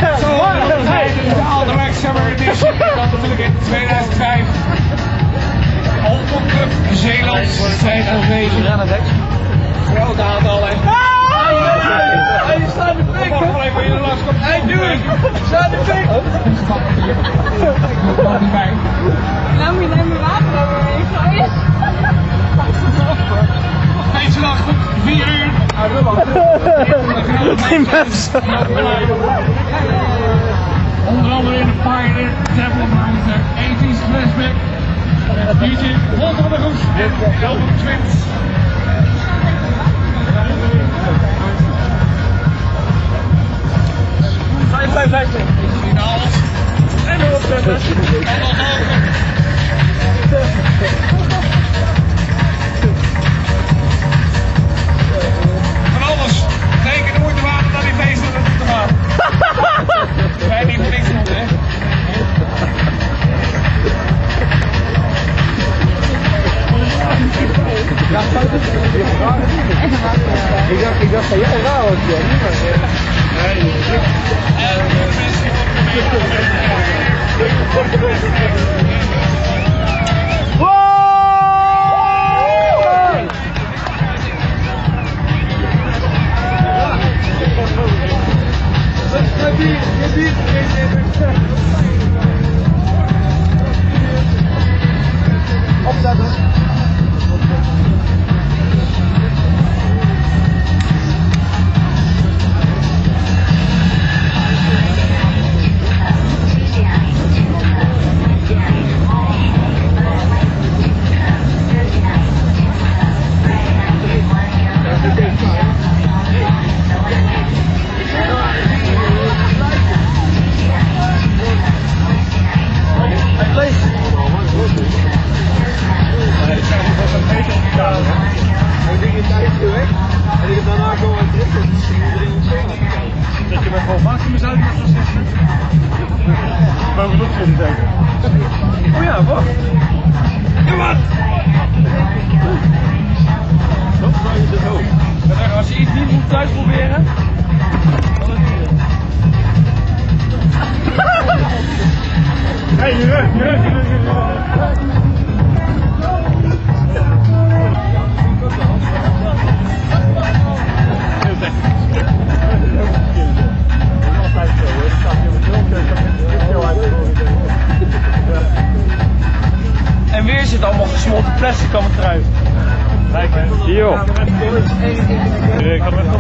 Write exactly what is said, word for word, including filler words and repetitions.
Zo, de Automaxx Summer Edition. Dat natuurlijk in tweeduizend vijf. Auto Cup Zeeland tweeduizend negen. Groot aantal en... Hij staat de pik! Hij doet het! Staat de pik! Nou moet je nemen water over mee. Eentje achter, vier uur. Die mensen. Onder andere in de Pioneer, Devil Mountain, eighties flashback. D J Volterbergs en Album Twins. Blijf, blijf, blijf. In alles. En nog opzetten. En nog hoger. Van alles. Zeker de moeite waard om naar die feesten naartoe te gaan. Wij niet voor niks doen, hè. Ik dacht, ik dacht van jij raar was, joh. En de mensen dat je met gewoon maximus uit moet zetten. Bovenop zitten denken. Oh ja, wacht. Ja, wat? Wat zou je dit ook? Als je iets niet moet thuis proberen, dan is het niet. Hé, je rug, je rug, je rug, je rug. En weer zit allemaal gesmolten plastic aan mijn trui. Kijk hè. Joh. Ik had